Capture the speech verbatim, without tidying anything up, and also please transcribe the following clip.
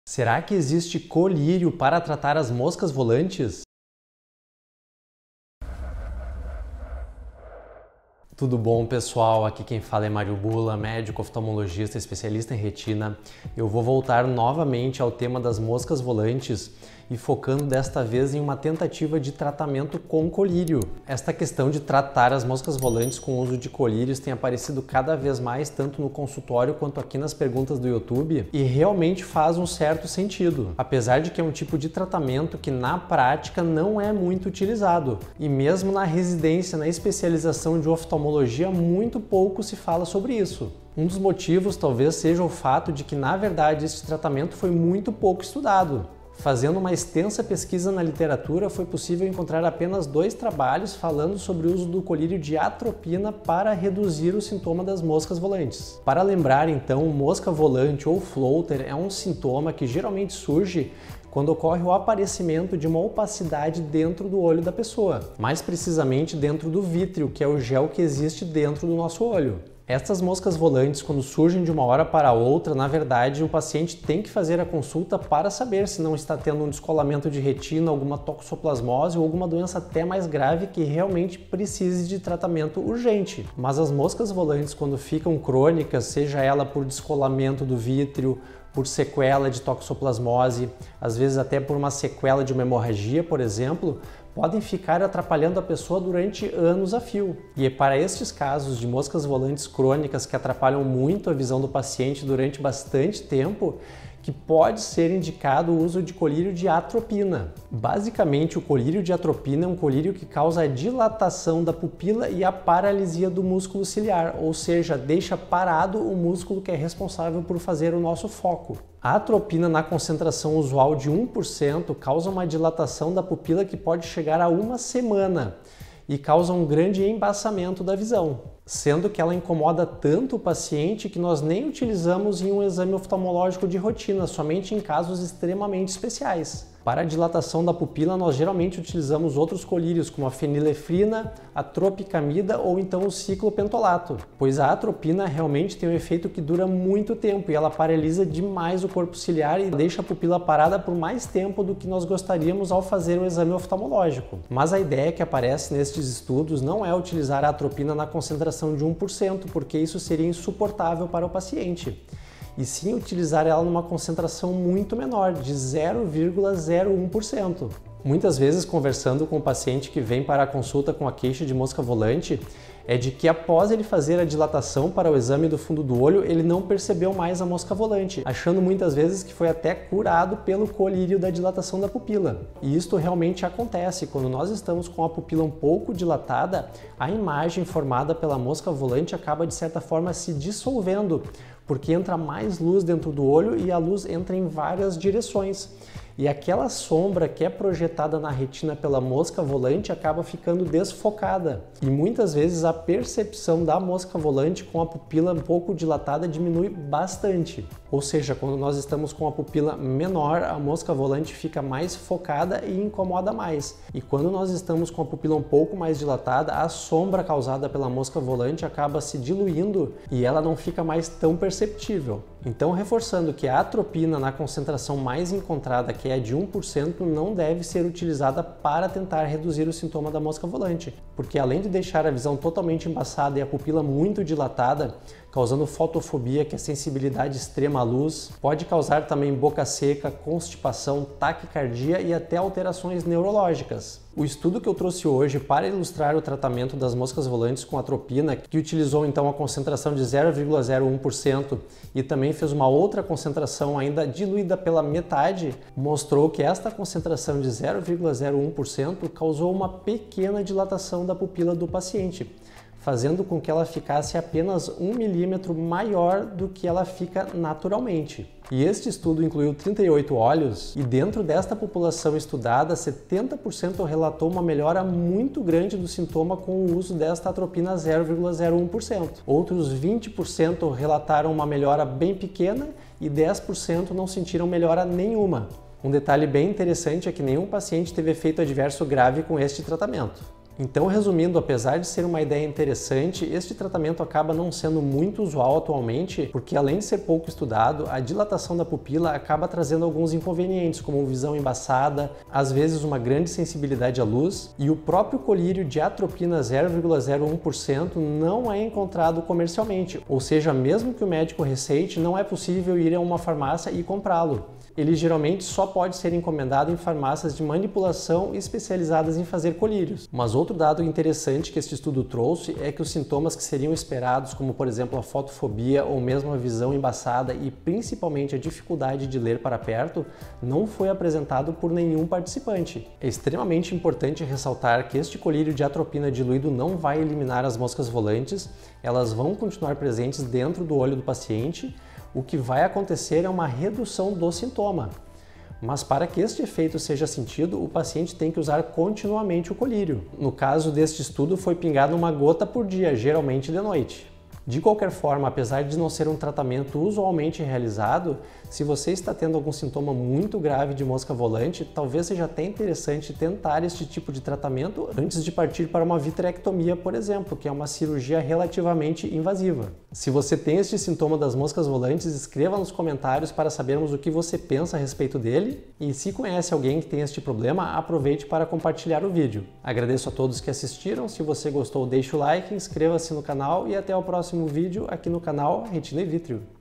Será que existe colírio para tratar as moscas volantes? Tudo bom, pessoal? Aqui quem fala é Mário Bula, médico oftalmologista especialista em retina. Eu vou voltar novamente ao tema das moscas volantes e focando desta vez em uma tentativa de tratamento com colírio. Esta questão de tratar as moscas volantes com o uso de colírios tem aparecido cada vez mais, tanto no consultório quanto aqui nas perguntas do YouTube, e realmente faz um certo sentido, apesar de que é um tipo de tratamento que na prática não é muito utilizado, e mesmo na residência, na especialização de oftalmologia, muito pouco se fala sobre isso. Um dos motivos talvez seja o fato de que, na verdade, este tratamento foi muito pouco estudado. Fazendo uma extensa pesquisa na literatura, foi possível encontrar apenas dois trabalhos falando sobre o uso do colírio de atropina para reduzir o sintoma das moscas volantes. Para lembrar, então, mosca volante ou floater é um sintoma que geralmente surge quando ocorre o aparecimento de uma opacidade dentro do olho da pessoa, mais precisamente dentro do vítreo, que é o gel que existe dentro do nosso olho. Estas moscas volantes, quando surgem de uma hora para outra, na verdade, o paciente tem que fazer a consulta para saber se não está tendo um descolamento de retina, alguma toxoplasmose ou alguma doença até mais grave que realmente precise de tratamento urgente. Mas as moscas volantes, quando ficam crônicas, seja ela por descolamento do vítreo, por sequela de toxoplasmose, às vezes até por uma sequela de uma hemorragia, por exemplo, podem ficar atrapalhando a pessoa durante anos a fio. E é para estes casos de moscas volantes crônicas que atrapalham muito a visão do paciente durante bastante tempo, que pode ser indicado o uso de colírio de atropina. Basicamente, o colírio de atropina é um colírio que causa a dilatação da pupila e a paralisia do músculo ciliar, ou seja, deixa parado o músculo que é responsável por fazer o nosso foco. A atropina na concentração usual de um por cento causa uma dilatação da pupila que pode chegar a uma semana e causa um grande embaçamento da visão, sendo que ela incomoda tanto o paciente que nós nem utilizamos em um exame oftalmológico de rotina, somente em casos extremamente especiais. Para a dilatação da pupila, nós geralmente utilizamos outros colírios, como a fenilefrina, a tropicamida ou então o ciclopentolato, pois a atropina realmente tem um efeito que dura muito tempo e ela paralisa demais o corpo ciliar e deixa a pupila parada por mais tempo do que nós gostaríamos ao fazer o exame oftalmológico. Mas a ideia que aparece nestes estudos não é utilizar a atropina na concentração de um por cento, porque isso seria insuportável para o paciente, e sim utilizar ela numa concentração muito menor, de zero vírgula zero um por cento. Muitas vezes, conversando com o paciente que vem para a consulta com a queixa de mosca volante, é de que após ele fazer a dilatação para o exame do fundo do olho, ele não percebeu mais a mosca volante, achando muitas vezes que foi até curado pelo colírio da dilatação da pupila. E isto realmente acontece. Quando nós estamos com a pupila um pouco dilatada, a imagem formada pela mosca volante acaba de certa forma se dissolvendo, porque entra mais luz dentro do olho e a luz entra em várias direções. E aquela sombra que é projetada na retina pela mosca volante acaba ficando desfocada. E muitas vezes a percepção da mosca volante com a pupila um pouco dilatada diminui bastante. Ou seja, quando nós estamos com a pupila menor, a mosca volante fica mais focada e incomoda mais. E quando nós estamos com a pupila um pouco mais dilatada, a sombra causada pela mosca volante acaba se diluindo e ela não fica mais tão perceptível. Então, reforçando que a atropina na concentração mais encontrada, que é de um por cento, não deve ser utilizada para tentar reduzir o sintoma da mosca volante, porque além de deixar a visão totalmente embaçada e a pupila muito dilatada, causando fotofobia, que é sensibilidade extrema à luz, pode causar também boca seca, constipação, taquicardia e até alterações neurológicas. O estudo que eu trouxe hoje para ilustrar o tratamento das moscas volantes com atropina, que utilizou então a concentração de zero vírgula zero um por cento e também fez uma outra concentração ainda diluída pela metade, mostrou que esta concentração de zero vírgula zero um por cento causou uma pequena dilatação da pupila do paciente, fazendo com que ela ficasse apenas um milímetro maior do que ela fica naturalmente. E este estudo incluiu trinta e oito olhos e dentro desta população estudada, setenta por cento relatou uma melhora muito grande do sintoma com o uso desta atropina zero vírgula zero um por cento. Outros vinte por cento relataram uma melhora bem pequena e dez por cento não sentiram melhora nenhuma. Um detalhe bem interessante é que nenhum paciente teve efeito adverso grave com este tratamento. Então, resumindo, apesar de ser uma ideia interessante, este tratamento acaba não sendo muito usual atualmente, porque além de ser pouco estudado, a dilatação da pupila acaba trazendo alguns inconvenientes, como visão embaçada, às vezes uma grande sensibilidade à luz, e o próprio colírio de atropina zero vírgula zero um por cento não é encontrado comercialmente, ou seja, mesmo que o médico receite, não é possível ir a uma farmácia e comprá-lo. Ele geralmente só pode ser encomendado em farmácias de manipulação especializadas em fazer colírios. Mas outro dado interessante que este estudo trouxe é que os sintomas que seriam esperados, como por exemplo a fotofobia ou mesmo a visão embaçada e principalmente a dificuldade de ler para perto, não foi apresentado por nenhum participante. É extremamente importante ressaltar que este colírio de atropina diluído não vai eliminar as moscas volantes, elas vão continuar presentes dentro do olho do paciente. O que vai acontecer é uma redução do sintoma. Mas para que este efeito seja sentido, o paciente tem que usar continuamente o colírio. No caso deste estudo, foi pingado uma gota por dia, geralmente de noite. De qualquer forma, apesar de não ser um tratamento usualmente realizado, se você está tendo algum sintoma muito grave de mosca volante, talvez seja até interessante tentar este tipo de tratamento antes de partir para uma vitrectomia, por exemplo, que é uma cirurgia relativamente invasiva. Se você tem este sintoma das moscas volantes, escreva nos comentários para sabermos o que você pensa a respeito dele, e se conhece alguém que tem este problema, aproveite para compartilhar o vídeo. Agradeço a todos que assistiram, se você gostou deixe o like, inscreva-se no canal e até o próximo vídeo aqui no canal Retina e Vítreo.